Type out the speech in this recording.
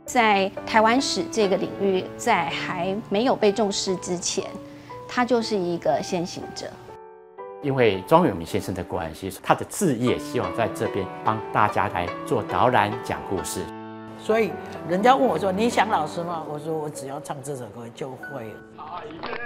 在台湾史这个领域，在还没有被重视之前，他就是一个先行者。 因为庄永明先生的关系，他的志业希望在这边帮大家来做导览、讲故事。 所以人家问我说：“你想老师吗？”我说：“我只要唱这首歌就会了。”